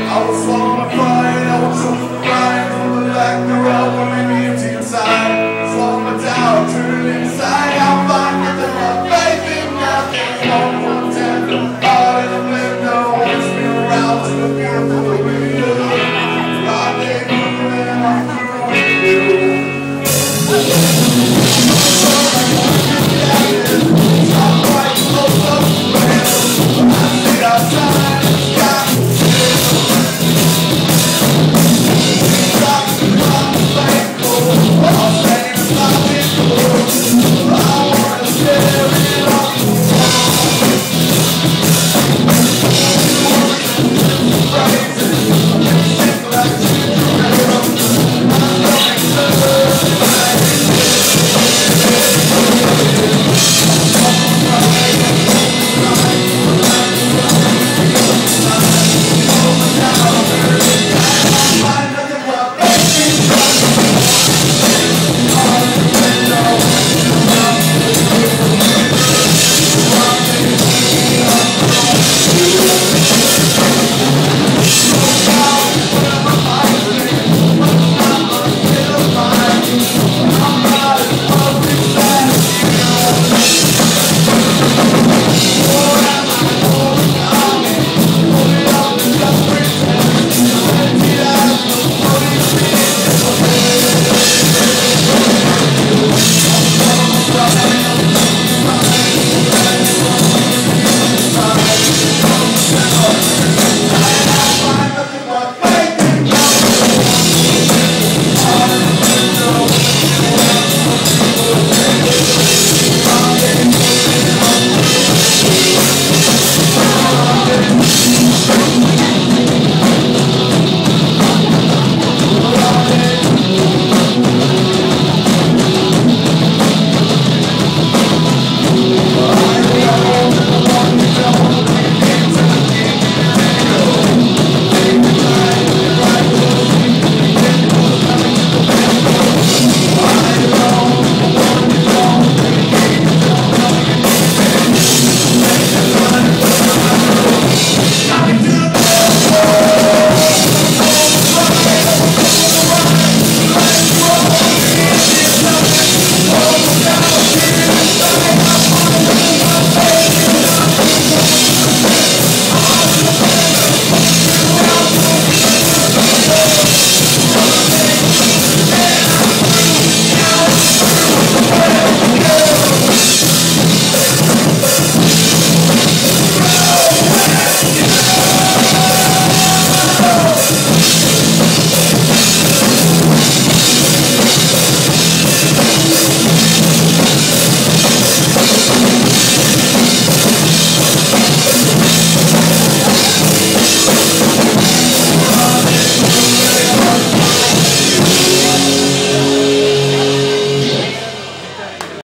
I will swallow my pride, I will choke the pride. For the lack thereof will leave me empty inside. Swallow my doubt, turn it inside. I'll find nothing but faith in nothing. One for tender, heart in the window. Always be around to the beautiful, the